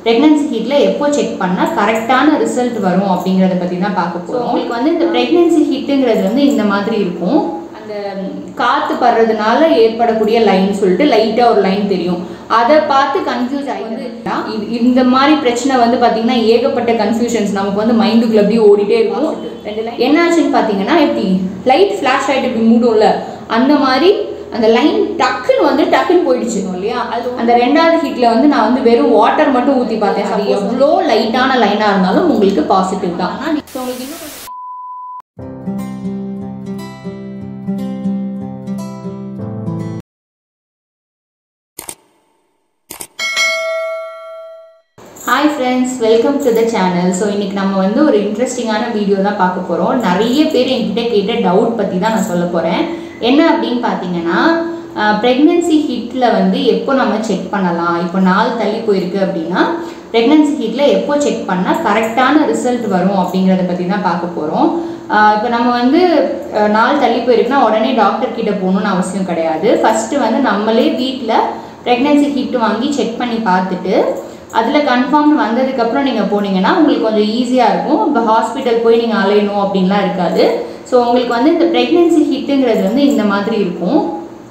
pregnancy heatல எப்போ check பண்ணா கரெக்டான ரிசல்ட் வரும் அப்படிங்கறத பத்தி தான் பார்க்க போறோம். உங்களுக்கு வந்து இந்த pregnancy heatங்கிறது வந்து இந்த மாதிரி இருக்கும். அந்த காத்து பறறதுனால ஏற்படக்கூடிய லைன் சொல்லிட்டு லைட்டா ஒரு லைன் தெரியும். அத பார்த்து கன்ஃபியூஸ் ஆகி வந்து இந்த மாதிரி பிரச்சனை வந்து பாத்தீங்கன்னா ஏகப்பட்ட கன்ஃபியூஷன்ஸ் நமக்கு வந்து மைண்டுக்குள்ள அப்படியே ஓடிட்டே இருக்கும். என்னாச்சுன்னு பாத்தீங்கன்னா இப்படி லைட் ஃபிளாஷ் ஆயிட்டு இப்படி மூடும்ல அந்த மாதிரி அந்த லைன் டக்குன்னு போயிடுச்சு இல்லையா. அந்த ரெண்டாவது ஹீட்ல வந்து நான் வந்து வெறும் வாட்டர் மட்டும் ஊத்தி பார்த்தேன். அது எவ்வளோ லைட்டான லைனா இருந்தாலும் உங்களுக்கு பாசிட்டிவ் தான். உங்களுக்கு இன்னும் Hi friends, welcome to the channel. So இன்னைக்கு நம்ம வந்து ஒரு இன்ட்ரெஸ்டிங்கான வீடியோ தான் பார்க்க போறோம். நிறைய பேர் என்கிட்ட கேட்ட டவுட் பத்தி தான் நான் சொல்ல போறேன். என்ன அப்படினு பாத்தீங்கன்னா pregnancy heatல வந்து எப்போ நம்ம செக் பண்ணலாம்? இப்போ நாள் தள்ளி போயிருக்கு அப்படினா pregnancy heatல எப்போ செக் பண்ணா கரெக்டான ரிசல்ட் வரும் அப்படிங்கறத பத்தி தான் பார்க்க போறோம். இப்போ நம்ம வந்து நாள் தள்ளி போயிருக்குனா உடனே டாக்டர் கிட்ட போகணும்னு அவசியம் கிடையாது. ஃபர்ஸ்ட் வந்து நம்மளே வீட்ல pregnancy heat வாங்கி செக் பண்ணி பார்த்துட்டு அதுல கன்ஃபார்ம் வந்ததுக்கு அப்புறம் நீங்க போனீங்கன்னா உங்களுக்கு கொஞ்சம் ஈஸியா இருக்கும். இப்போ ஹாஸ்பிடல் போய் நீங்க அலையணும் அப்படின்லாம் இருக்காது. ஸோ உங்களுக்கு வந்து இந்த pregnancy heatங்கிறது வந்து இந்த மாதிரி இருக்கும்.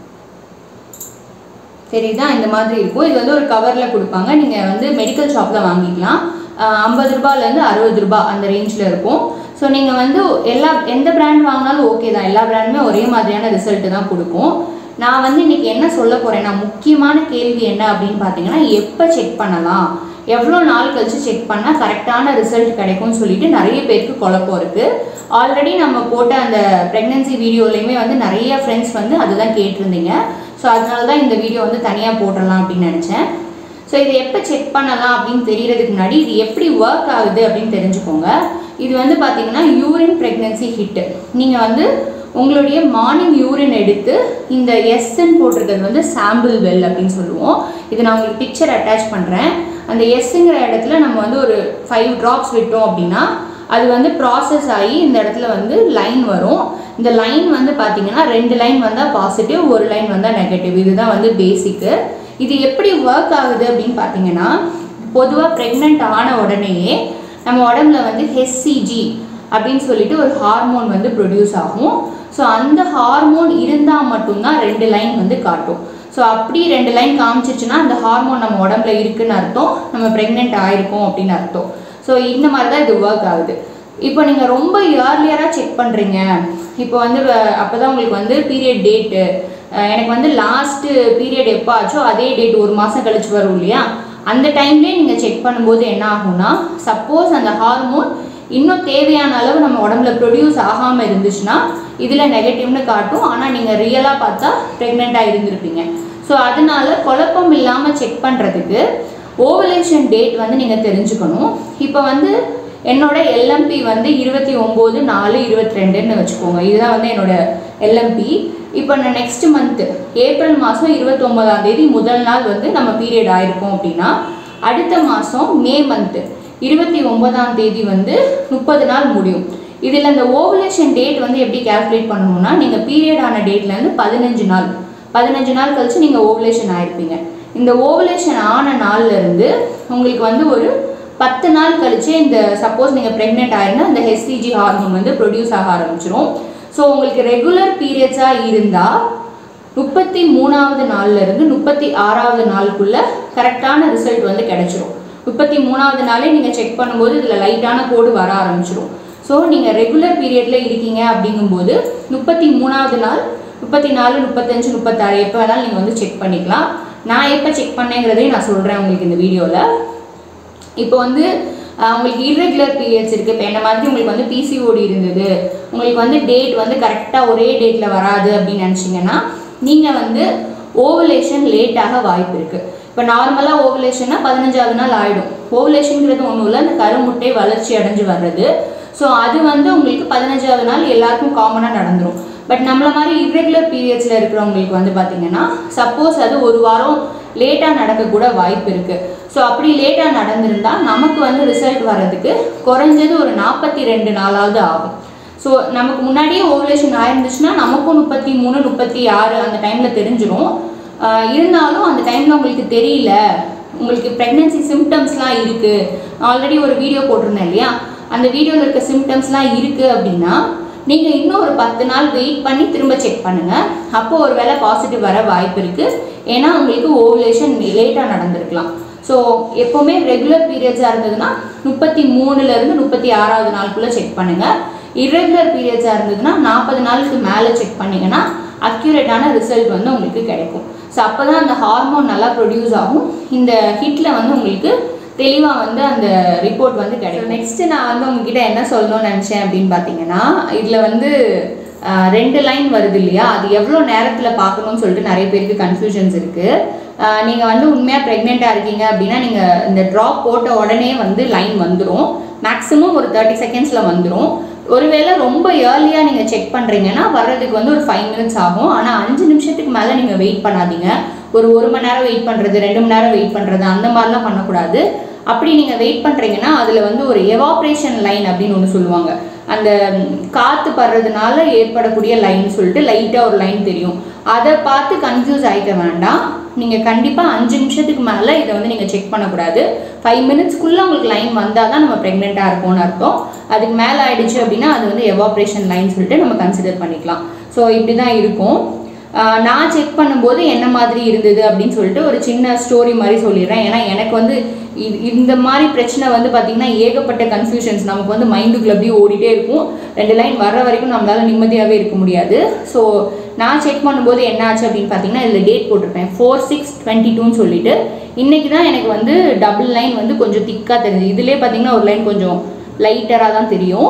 சரிதா, இந்த மாதிரி இருக்கும். இது வந்து ஒரு கவர்ல கொடுப்பாங்க. நீங்க வந்து மெடிக்கல் ஷாப்ல வாங்கிக்கலாம். 50 ரூபாயிலேருந்து 60 ரூபாய் அந்த ரேஞ்ச்ல இருக்கும். ஸோ நீங்க வந்து எந்த பிராண்ட் வாங்கினாலும் ஓகே தான். எல்லா பிராண்டுமே ஒரே மாதிரியான ரிசல்ட் தான் கொடுக்கும். நான் வந்து இன்னைக்கு என்ன சொல்ல போறேன்னா முக்கியமான கேள்வி என்ன அப்படின்னு பார்த்தீங்கன்னா எப்போ செக் பண்ணலாம், எவ்வளோ நாள் கழிச்சு செக் பண்ணால் கரெக்டான ரிசல்ட் கிடைக்கும்னு சொல்லிட்டு நிறைய பேருக்கு குழப்பம் இருக்கு. ஆல்ரெடி நம்ம போட்ட அந்த ப்ரெக்னன்சி வீடியோலையுமே வந்து நிறைய ஃப்ரெண்ட்ஸ் வந்து அதுதான் கேட்டிருந்தீங்க. ஸோ அதனால தான் இந்த வீடியோ வந்து தனியாக போட்டுடலாம் அப்படின்னு நினச்சேன். ஸோ இது எப்போ செக் பண்ணலாம் அப்படின்னு தெரியறதுக்கு முன்னாடி இது எப்படி ஒர்க் ஆகுது அப்படின்னு தெரிஞ்சுக்கோங்க. இது வந்து பார்த்தீங்கன்னா யூரின் ப்ரெக்னன்சி ஹிட். நீங்கள் வந்து உங்களுடைய மார்னிங் யூரின் எடுத்து இந்த எஸ்ன்னு போட்டிருக்கிறது வந்து சாம்பிள் வெல் அப்படின்னு சொல்லுவோம். இது நான் உங்களுக்கு பிக்சர் அட்டாச் பண்ணுறேன். அந்த எஸ்ங்கிற இடத்துல நம்ம வந்து ஒரு 5 drops விட்டோம் அப்படின்னா அது வந்து ப்ராசஸ் ஆகி இந்த இடத்துல வந்து லைன் வரும். இந்த லைன் வந்து பார்த்தீங்கன்னா 2 லைன் வந்தால் பாசிட்டிவ், 1 லைன் வந்தால் நெகட்டிவ். இதுதான் வந்து பேசிக்கு. இது எப்படி ஒர்க் ஆகுது அப்படின்னு பார்த்தீங்கன்னா பொதுவாக ப்ரெக்னென்ட் ஆன உடனேயே நம்ம உடம்புல வந்து HCG அப்படின்னு சொல்லிட்டு ஒரு ஹார்மோன் வந்து ப்ரொடியூஸ் ஆகும். ஸோ அந்த ஹார்மோன் இருந்தால் மட்டும்தான் 2 லைன் வந்து காட்டும். ஸோ அப்படி 2 லைன் காமிச்சிருச்சுன்னா அந்த ஹார்மோன் நம்ம உடம்புல இருக்குன்னு அர்த்தம், நம்ம ப்ரெக்னென்ட் ஆயிருக்கோம் அப்படின்னு அர்த்தம். ஸோ இந்த மாதிரி தான் இது ஒர்க் ஆகுது. இப்போ நீங்கள் ரொம்ப இயர்லியராக செக் பண்ணுறீங்க, இப்போ வந்து அப்போ தான் உங்களுக்கு வந்து பீரியட் டேட்டு, எனக்கு வந்து லாஸ்ட்டு பீரியட் எப்போ ஆச்சோ அதே டேட் 1 மாதம் கழிச்சு வரும் இல்லையா, அந்த டைம்லேயே நீங்கள் செக் பண்ணும்போது என்ன ஆகும்னா சப்போஸ் அந்த ஹார்மோன் இன்னும் தேவையான அளவு நம்ம உடம்புல ப்ரொடியூஸ் ஆகாமல் இருந்துச்சுன்னா இதில் நெகட்டிவ்னு காட்டும். ஆனால் நீங்கள் ரியலாக பார்த்தா ப்ரெக்னெண்ட்டாக இருந்திருப்பீங்க. ஸோ அதனால குழப்பம் இல்லாமல் செக் பண்ணுறதுக்கு ஓவலேஷன் டேட் வந்து நீங்கள் தெரிஞ்சுக்கணும். இப்போ வந்து என்னோட எல்எம்பி வந்து 29/4/22ன்னு வச்சுக்கோங்க. இதுதான் வந்து என்னோட எல்எம்பி. இப்போ நான் நெக்ஸ்ட் மந்த்து ஏப்ரல் மாதம் 29ஆம் தேதி முதல் நாள் வந்து நம்ம பீரியட் ஆயிருக்கோம் அப்படின்னா அடுத்த மாதம் மே மந்த்து 29ஆம் தேதி வந்து 30 நாள் முடியும். இதில் அந்த ஓவலேஷன் டேட் வந்து எப்படி கால்குலேட் பண்ணணும்னா நீங்கள் பீரியட் ஆன டேட்லேருந்து 15 நாள் கழிச்சு நீங்கள் ஓவலேஷன் ஆயிருப்பீங்க. இந்த ஓவலேஷன் ஆன நாள்லேருந்து உங்களுக்கு வந்து ஒரு 10 நாள் கழிச்சு இந்த சப்போஸ் நீங்கள் ப்ரெக்னென்ட் ஆயிருந்தா இந்த HCG ஹார்மோன் வந்து ப்ரொடியூஸ் ஆக ஆரம்பிச்சிடும். ஸோ உங்களுக்கு ரெகுலர் பீரியட்ஸாக இருந்தால் 33ஆவது நாள்லேருந்து 36ஆவது நாளுக்குள்ளே கரெக்டான ரிசல்ட் வந்து கிடைச்சிரும். 33ஆவது நாளே நீங்கள் செக் பண்ணும்போது இதில் லைட்டான கோடு வர ஆரம்பிச்சிடும். ஸோ நீங்கள் ரெகுலர் பீரியடில் இருக்கீங்க அப்படிங்கும்போது 33ஆவது நாள் 34, 35, 36 எப்போ வேணாலும் நீங்கள் வந்து செக் பண்ணிக்கலாம். நான் எப்போ செக் பண்ணேங்கிறதையும் நான் சொல்கிறேன் உங்களுக்கு இந்த வீடியோவில். இப்போ வந்து உங்களுக்கு இர்ரெகுலர் பீரியட்ஸ் இருக்குது. இப்போ என்ன மாதிரி உங்களுக்கு வந்து PCOD இருந்தது, உங்களுக்கு வந்து டேட் வந்து கரெக்டாக ஒரே டேட்டில் வராது அப்படின்னு நினச்சிங்கன்னா நீங்கள் வந்து ஓவலேஷன் லேட்டாக வாய்ப்பு இருக்குது. இப்போ நார்மலாக ஓவலேஷன்னா 15ஆவது நாள் ஆகிடும். ஓவலேஷனுங்கிறது ஒன்றும் இல்லை, அந்த கருமுட்டை வளர்ச்சி அடைஞ்சு வர்றது. ஸோ அது வந்து உங்களுக்கு 15ஆவது நாள் எல்லாருக்கும் காமனாக நடந்துடும். பட் நம்மள மாதிரி இர்ரெகுலர் பீரியட்ஸில் இருக்கிறவங்களுக்கு வந்து பார்த்தீங்கன்னா சப்போஸ் அது 1 வாரம் லேட்டாக நடக்கக்கூட வாய்ப்பு இருக்குது. ஸோ அப்படி லேட்டாக நடந்திருந்தால் நமக்கு வந்து ரிசல்ட் வர்றதுக்கு குறைஞ்சது ஒரு 42 நாளாவது ஆகும். ஸோ நமக்கு முன்னாடியே ஓவலேஷன் ஆயிருந்துச்சுன்னா நமக்கும் 33, 36 அந்த டைமில் தெரிஞ்சிடும். இருந்தாலும் அந்த டைமில் உங்களுக்கு தெரியல, உங்களுக்கு ப்ரெக்னென்சி சிம்டம்ஸ்லாம் இருக்குது, ஆல்ரெடி ஒரு வீடியோ போட்டிருந்தேன் இல்லையா, அந்த வீடியோவில் இருக்க சிம்டம்ஸ்லாம் இருக்குது அப்படின்னா நீங்கள் இன்னும் ஒரு 10 நாள் வெயிட் பண்ணி திரும்ப செக் பண்ணுங்கள். அப்போது ஒரு வேளை பாசிட்டிவ் வர வாய்ப்பு இருக்குது. ஏன்னா உங்களுக்கு ஓவுலேஷன் லேட்டாக நடந்திருக்கலாம். ஸோ எப்போவுமே ரெகுலர் பீரியட்ஸாக இருந்ததுன்னா 33லேருந்து 36வது நாளுக்குள்ளே செக் பண்ணுங்கள். இர்ரெகுலர் பீரியட்ஸாக இருந்ததுன்னா 40 நாளுக்கு மேலே செக் பண்ணிங்கன்னா அக்யூரேட்டான ரிசல்ட் வந்து உங்களுக்கு கிடைக்கும். ஸோ அப்போ தான் அந்த ஹார்மோன் நல்லா ப்ரொடியூஸ் ஆகும். இந்த ஹிட்டில் வந்து உங்களுக்கு தெளிவாக வந்து அந்த ரிப்போர்ட் வந்து கிடைக்கும். நெக்ஸ்ட்டு நான் வந்து உங்ககிட்ட என்ன சொல்லணும்னு நினச்சேன் அப்படின்னு பார்த்தீங்கன்னா, இதில் வந்து 2 லைன் வருது இல்லையா, அது எவ்வளோ நேரத்தில் பார்க்கணும்னு சொல்லிட்டு நிறைய பேருக்கு கன்ஃபியூஷன்ஸ் இருக்குது. நீங்கள் வந்து உண்மையாக ப்ரெக்னெண்ட்டாக இருக்கீங்க அப்படின்னா நீங்கள் இந்த ட்ராப் போட்ட உடனே வந்து லைன் வந்துடும். மேக்ஸிமம் ஒரு 30 செகண்ட்ஸில் வந்துடும். ஒருவேளை ரொம்ப ஏர்லியாக நீங்கள் செக் பண்ணுறீங்கன்னா வர்றதுக்கு வந்து ஒரு 5 மினிட்ஸ் ஆகும். ஆனால் 5 நிமிஷத்துக்கு மேலே நீங்கள் வெயிட் பண்ணாதீங்க. ஒரு 1 மணி நேரம் வெயிட் பண்ணுறது, 2 மணி நேரம் வெயிட் பண்ணுறது, அந்த மாதிரிலாம் பண்ணக்கூடாது. அப்படி நீங்கள் வெயிட் பண்ணுறீங்கன்னா அதில் வந்து ஒரு எவாப்ரேஷன் லைன் அப்படின்னு ஒன்று சொல்லுவாங்க. அந்த காற்று படுறதுனால ஏற்படக்கூடிய லைன் சொல்லிட்டு லைட்டாக ஒரு லைன் தெரியும். அதை பார்த்து கன்ஃபியூஸ் ஆகிக்க வேண்டாம். நீங்கள் கண்டிப்பாக 5 நிமிஷத்துக்கு மேலே இதை வந்து நீங்கள் செக் பண்ணக்கூடாது. 5 மினிட்ஸ்க்குள்ளே உங்களுக்கு லைன் வந்தால் தான் நம்ம ப்ரெக்னெண்ட்டாக இருக்கோம்னு அர்த்தம். அதுக்கு மேலே ஆகிடுச்சு அப்படின்னா அது வந்து எவாப்ரேஷன் லைன் சொல்லிட்டு நம்ம கன்சிடர் பண்ணிக்கலாம். ஸோ இப்படி தான் இருக்கும். நான் செக் பண்ணும்போது என்ன மாதிரி இருந்தது அப்படின்னு சொல்லிட்டு ஒரு சின்ன ஸ்டோரி மாதிரி சொல்லிடுறேன். ஏன்னா எனக்கு வந்து இந்த மாதிரி பிரச்சனை வந்து பார்த்திங்கன்னா ஏகப்பட்ட கன்ஃபியூஷன்ஸ் நமக்கு வந்து மைண்டுக்குள்ளே அப்படியே ஓடிட்டே இருக்கும். 2 லைன் வர்ற வரைக்கும் நம்மளால் நிம்மதியாகவே இருக்க முடியாது. ஸோ நான் செக் பண்ணும்போது என்ன ஆச்சு அப்படின்னு பார்த்தீங்கன்னா இதில் டேட் போட்டிருப்பேன் 4/6/22ன்னு சொல்லிட்டு. இன்றைக்கி தான் எனக்கு வந்து டபுள் லைன் வந்து கொஞ்சம் திக்காக தெரியுது. இதிலே பார்த்திங்கன்னா ஒரு லைன் கொஞ்சம் லைட்டராக தான் தெரியும்.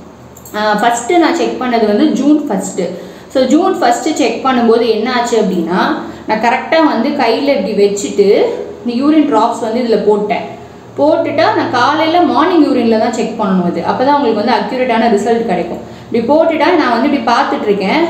ஃபஸ்ட்டு நான் செக் பண்ணது வந்து June 1. ஸோ June 1 செக் பண்ணும்போது என்ன ஆச்சு அப்படின்னா நான் கரெக்டாக வந்து கையில் இப்படி வச்சுட்டு இந்த யூரின் ட்ராப்ஸ் வந்து இதில் போட்டுட்டா நான் காலையில் மார்னிங் யூரினில் தான் செக் பண்ணணும். அது அப்போ தான் உங்களுக்கு வந்து அக்யூரேட்டான ரிசல்ட் கிடைக்கும். இப்படி போட்டுட்டா நான் வந்து இப்படி பார்த்துட்ருக்கேன்.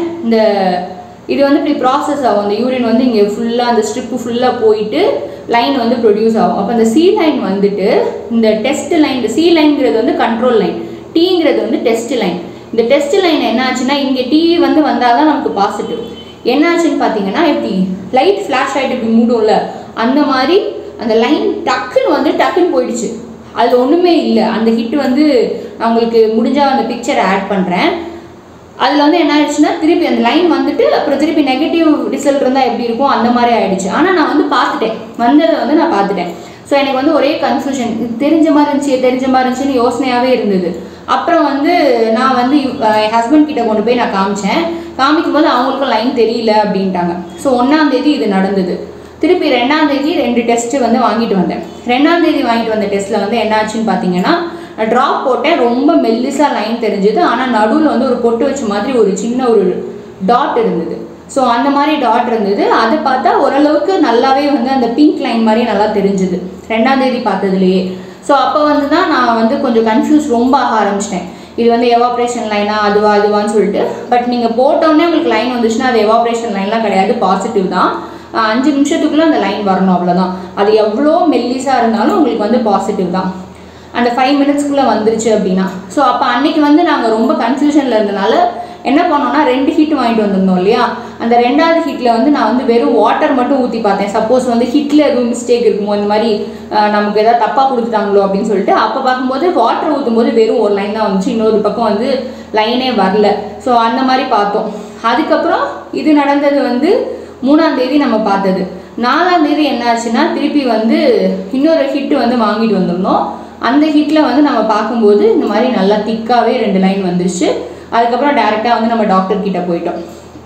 இது வந்து இப்படி ப்ராசஸ் ஆகும். அந்த யூரின் வந்து இங்கே ஃபுல்லாக அந்த ஸ்ட்ரிப்பு ஃபுல்லாக போயிட்டு லைன் வந்து ப்ரொடியூஸ் ஆகும். அப்போ அந்த சி லைன் வந்துட்டு இந்த டெஸ்ட் லைன், இந்த சி லைன்ங்கிறது வந்து கண்ட்ரோல் லைன், டீங்கிறது வந்து டெஸ்ட் லைன். இந்த டெஸ்ட் லைன் என்ன ஆச்சுன்னா இங்கே டிவி வந்து வந்தால் தான் நமக்கு பாசிட்டிவ். என்ன ஆச்சுன்னு பார்த்தீங்கன்னா இப்படி லைட் ஃப்ளாஷ் ஆகிட்டு இப்படி மூடும்ல, அந்த மாதிரி அந்த லைன் டக்குன்னு போயிடுச்சு. அது ஒன்றுமே இல்லை. அந்த ஹிட் வந்து நான் உங்களுக்கு முடிஞ்சால் அந்த பிக்சரை ஆட் பண்ணுறேன். அதில் வந்து என்ன ஆயிடுச்சுன்னா திருப்பி அந்த லைன் வந்துட்டு அப்புறம் திருப்பி நெகட்டிவ் ரிசல்ட் இருந்தால் எப்படி இருக்கும் அந்த மாதிரி ஆகிடுச்சு. ஆனால் நான் வந்து வந்ததை வந்து நான் பார்த்துட்டேன். ஸோ எனக்கு வந்து ஒரே கன்ஃபியூஷன், தெரிஞ்ச மாதிரி இருந்துச்சுன்னு யோசனையாகவே இருந்தது. அப்புறம் வந்து நான் வந்து என் ஹஸ்பண்ட் கிட்ட கொண்டு போய் நான் காமிக்கும் போது அவங்களுக்கும் லைன் தெரியல அப்படின்ட்டாங்க. ஸோ 1ஆம் தேதி இது நடந்தது. திருப்பி 2ஆம் தேதி 2 டெஸ்ட்டு வந்து வாங்கிட்டு வந்தேன். 2ஆம் தேதி வாங்கிட்டு வந்த டெஸ்ட்டில் வந்து என்ன ஆச்சுன்னு பார்த்தீங்கன்னா ட்ராப் போட்டேன். ரொம்ப மெல்லிஸாக லைன் தெரிஞ்சுது. ஆனால் நடுவில் வந்து ஒரு பொட்டு வச்ச மாதிரி ஒரு சின்ன ஒரு டாட் இருந்தது. ஸோ அந்த மாதிரி டாட் இருந்தது. அதை பார்த்தா ஓரளவுக்கு நல்லாவே வந்து அந்த பிங்க் லைன் மாதிரி நல்லா தெரிஞ்சுது 2ஆம் தேதி பார்த்ததுலேயே. ஸோ அப்போ வந்து தான் நான் வந்து கொஞ்சம் கன்ஃபியூஸ் ரொம்ப ஆக ஆரம்பிச்சிட்டேன். இது வந்து எவாப்ரேஷன் லைனா அதுவான்னு சொல்லிட்டு. பட் நீங்கள் போட்டோன்னே உங்களுக்கு லைன் வந்துச்சுன்னா அது எவாப்ரேஷன் லைன்லாம் கிடையாது, பாசிட்டிவ் தான். 5 நிமிஷத்துக்குள்ளே அந்த லைன் வரணும், அவ்வளோதான். அது எவ்வளோ மெல்லிஸாக இருந்தாலும் உங்களுக்கு வந்து பாசிட்டிவ் தான். அந்த 5 மினிட்ஸ்க்குள்ளே வந்துருச்சு அப்படின்னா. ஸோ அப்போ அன்றைக்கி வந்து நாங்கள் ரொம்ப கன்ஃபியூஷனில் இருந்தனால என்ன பண்ணோன்னா 2 ஹீட் வாங்கிட்டு வந்திருந்தோம் இல்லையா, அந்த 2ஆவது ஹீட்டில் வந்து நான் வந்து வெறும் வாட்டர் மட்டும் ஊற்றி பார்த்தேன். சப்போஸ் வந்து ஹீட்டில் எதுவும் மிஸ்டேக் இருக்குமோ, இந்த மாதிரி நமக்கு எதாவது தப்பாக கொடுத்துட்டாங்களோ அப்படின்னு சொல்லிட்டு. அப்போ பார்க்கும்போது வாட்டர் ஊற்றும் போது வெறும் ஒரு லைன் தான் வந்துச்சு, இன்னொரு பக்கம் வந்து லைனே வரல. ஸோ அந்த மாதிரி பார்த்தோம். அதுக்கப்புறம் இது நடந்தது வந்து 3ஆம் தேதி நம்ம பார்த்தது. 4ஆம் தேதி என்ன ஆச்சுன்னா திருப்பி வந்து இன்னொரு ஹிட்டு வந்து வாங்கிட்டு வந்திருந்தோம். அந்த ஹிட்டில் வந்து நம்ம பார்க்கும்போது இந்த மாதிரி நல்லா திக்காகவே 2 லைன் வந்துருச்சு. அதுக்கப்புறம் டேரெக்டாக வந்து நம்ம டாக்டர் கிட்ட போயிட்டோம்.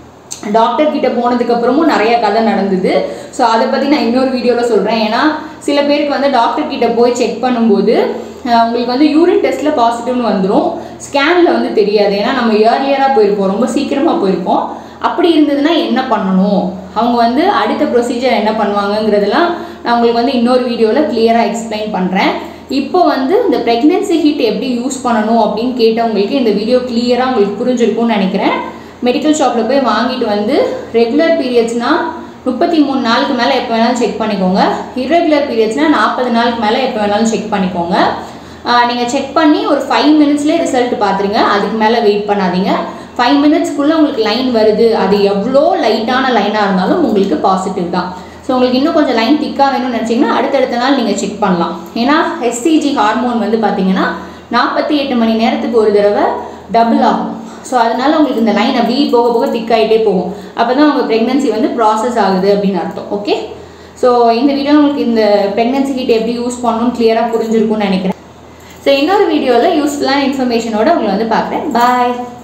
டாக்டர் கிட்ட போனதுக்கப்புறமும் நிறைய கதை நடந்தது. ஸோ அதை பற்றி நான் இன்னொரு வீடியோவில் சொல்கிறேன். ஏன்னா சில பேருக்கு வந்து டாக்டர் கிட்ட போய் செக் பண்ணும்போது உங்களுக்கு வந்து யூரின் டெஸ்ட்டில் பாசிட்டிவ்னு வந்துடும், ஸ்கேனில் வந்து தெரியாது. ஏன்னா நம்ம இயர்லியராக போயிருப்போம், ரொம்ப சீக்கிரமாக போயிருப்போம். அப்படி இருந்ததுன்னா என்ன பண்ணணும், அவங்க வந்து அடுத்த ப்ரொசீஜர் என்ன பண்ணுவாங்கங்கிறதெல்லாம் நான் உங்களுக்கு வந்து இன்னொரு வீடியோவில் கிளியராக எக்ஸ்பிளைன் பண்ணுறேன். இப்போ வந்து இந்த ப்ரெக்னென்சி ஹீட் எப்படி யூஸ் பண்ணணும் அப்படின்னு கேட்டவங்களுக்கு இந்த வீடியோ கிளியராக உங்களுக்கு புரிஞ்சிருக்கும்னு நினைக்கிறேன். மெடிக்கல் ஷாப்பில் போய் வாங்கிட்டு வந்து ரெகுலர் பீரியட்ஸ்னால் 33 நாளுக்கு மேலே எப்போ வேணாலும் செக் பண்ணிக்கோங்க. இர்ரெகுலர் பீரியட்ஸ்னால் 40 நாளுக்கு மேலே எப்போ வேணாலும் செக் பண்ணிக்கோங்க. நீங்கள் செக் பண்ணி ஒரு 5 மினிட்ஸ்லேயே ரிசல்ட் பார்த்துருங்க. அதுக்கு மேலே வெயிட் பண்ணாதீங்க. 5 மினிட்ஸ்க்குள்ளே உங்களுக்கு லைன் வருது, அது எவ்வளோ லைட்டான லைனாக இருந்தாலும் உங்களுக்கு பாசிட்டிவ் தான். ஸோ உங்களுக்கு இன்னும் கொஞ்சம் லைன் திக்காக வேணும்னு நினச்சிங்கன்னா அடுத்தடுத்த நாள் நீங்கள் செக் பண்ணலாம். ஏன்னா HCG ஹார்மோன் வந்து பார்த்தீங்கன்னா 48 மணி நேரத்துக்கு ஒரு தடவை டபுள் ஆகும். ஸோ அதனால உங்களுக்கு இந்த லைன் அப்படியே போக போக திக்காகிட்டே போகும். அப்போ தான் உங்கள் ப்ரெக்னென்சி வந்து ப்ராசஸ் ஆகுது அப்படின்னு அர்த்தம். ஓகே, ஸோ இந்த வீடியோ உங்களுக்கு இந்த ப்ரெக்னென்சி ஹீட் எப்படி யூஸ் பண்ணணும்னு கிளியராக புரிஞ்சிருக்கும்னு நினைக்கிறேன். ஸோ இன்னொரு வீடியோவில் யூஸ்ஃபுல்லான இன்ஃபர்மேஷனோட உங்களை வந்து பார்க்குறேன். பாய்.